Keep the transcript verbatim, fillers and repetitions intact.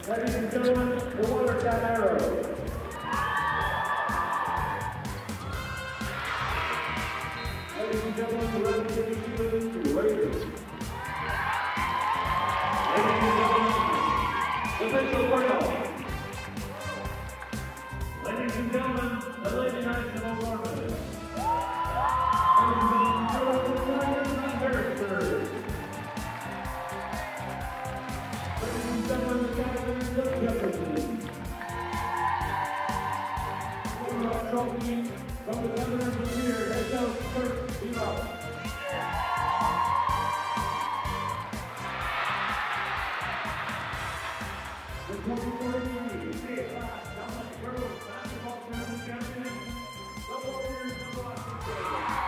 Ladies and gentlemen, the Watertown Arrows. Ladies and gentlemen, the representing Raiders. Ladies and gentlemen, the Mitchell Cornell. Ladies and gentlemen, the Lady Knights of Oklahoma. Ladies and gentlemen, the Lions of Harrisburg. Ladies and gentlemen, the Cavaliers of Jefferson. Overall trophy from the Governor of the Year, head coach Kurt Bebop. The twenty twenty-three state class dominant girls basketball tournament champion, the Warriors of Washington.